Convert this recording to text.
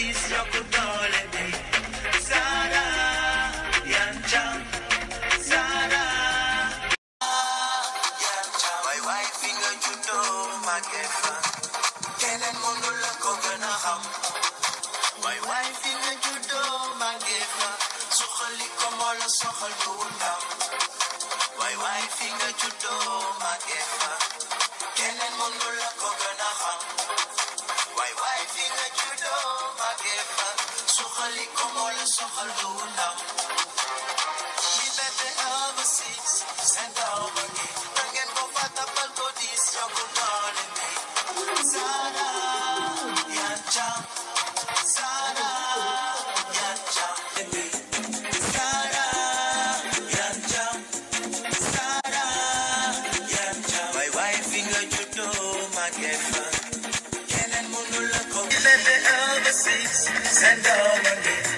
dis yokku doole bi Zara Iyane Thiam Zara Iyane Thiam waay fi nga juddoo màggee fa keneen mënu la ko gën a xam waay fi nga juddoo màggee fa soxali ko moo la soxal du ndam waay fi nga juddoo màggee fa keneen mënu la ko gën a xam waay fi nga juddoo màggee fa soxali ko moo la soxal du ndam liberté overseas seen doom a ngi da ngeen ko fa tapal ko dis yokku doole bi Zara Iyane Thiam Zara Iyane Thiam Zara Iyane Thiam Zara Iyane Thiam waay fi nga juddoo màggee fa keneen mënu la ko liberté overseas seen doom a ngi